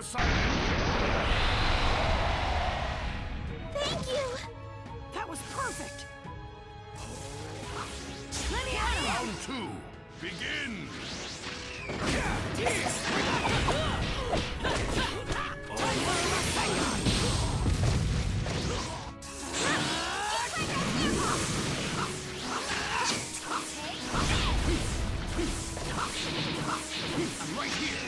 decided. Thank you! That was perfect! Let me at him! Round 2, begin! I'm right here!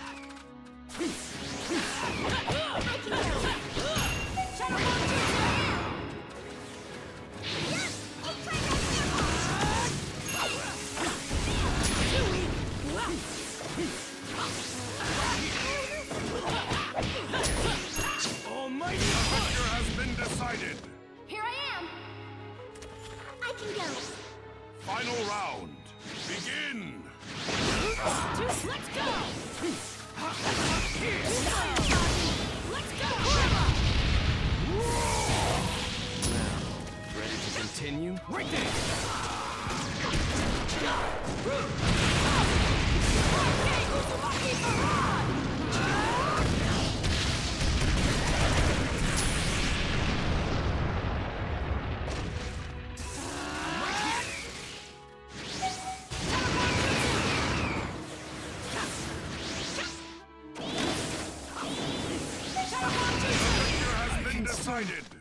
Almighty The victor has been decided. Here I am! I can go. Final round, begin! Let's go! Let's go! Ready to continue? Right there! Decided.